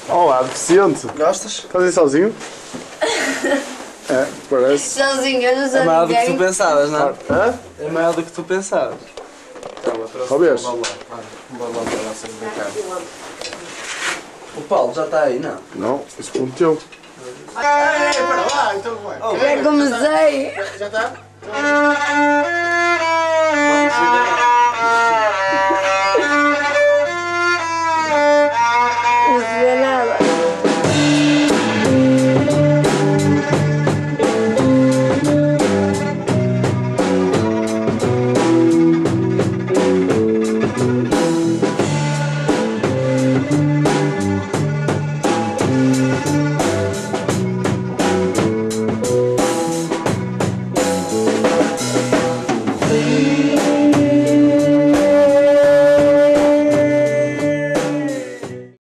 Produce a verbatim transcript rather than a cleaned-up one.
Olá, deficiente. Gostas? Estás aí sozinho? É, parece. Sozinho, eu não sou É maior do que tu ninguém. pensavas, não é? Hã? É maior do que tu pensavas. Talvez. Bora lá para lá sem brincar. O Paulo já está aí, não? Não, isso prometeu. Ei, para lá, então vai. Já comecei. Já está? Vamos